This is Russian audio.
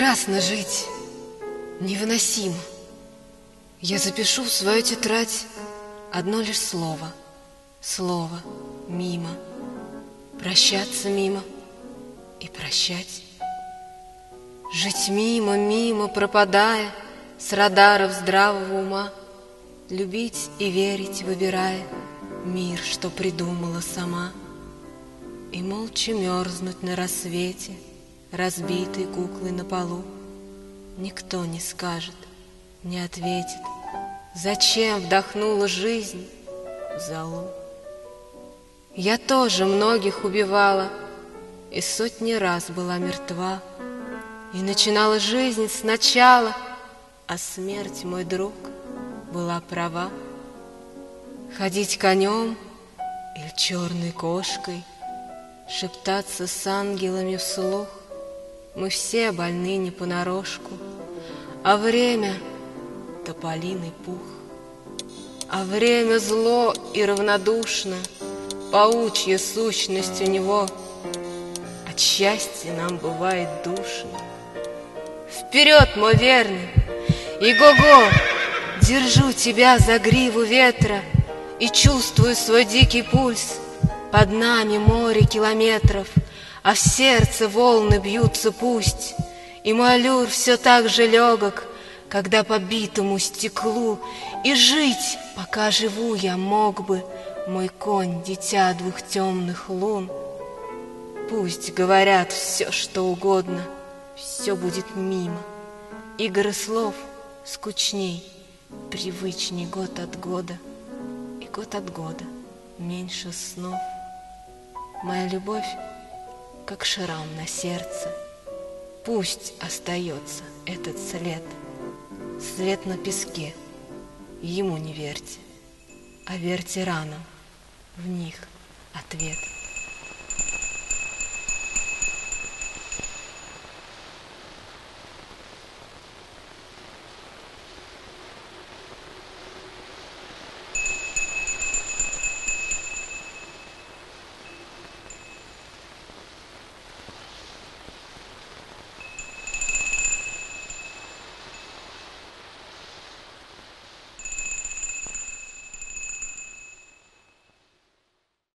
Прекрасно жить, невыносимо. Я запишу в свою тетрадь одно лишь слово. Слово мимо. Прощаться мимо и прощать. Жить мимо, мимо, пропадая с радаров здравого ума. Любить и верить, выбирая мир, что придумала сама. И молча мерзнуть на рассвете, разбитой куклой на полу. Никто не скажет, не ответит, зачем вдохнула жизнь в золу. Я тоже многих убивала и сотни раз была мертва, и начинала жизнь сначала, а смерть, мой друг, была права. Ходить конем или черной кошкой, шептаться с ангелами вслух, мы все больны не понарошку, а время — тополиный пух. А время зло и равнодушно, паучья сущность у него. От счастья нам бывает душно. Вперед, мой верный! Иго-го! Держу тебя за гриву ветра и чувствую свой дикий пульс. Под нами море километров, а в сердце волны бьются пусть. И мой аллюр все так же легок, когда по битому стеклу. И жить, пока живу, я мог бы, мой конь, дитя двух темных лун. Пусть говорят все, что угодно, все будет мимо. Игры слов скучней, привычней год от года, и год от года меньше снов. Моя любовь, как шрам на сердце, пусть остается этот след. След на песке, ему не верьте, а верьте ранам, в них ответ.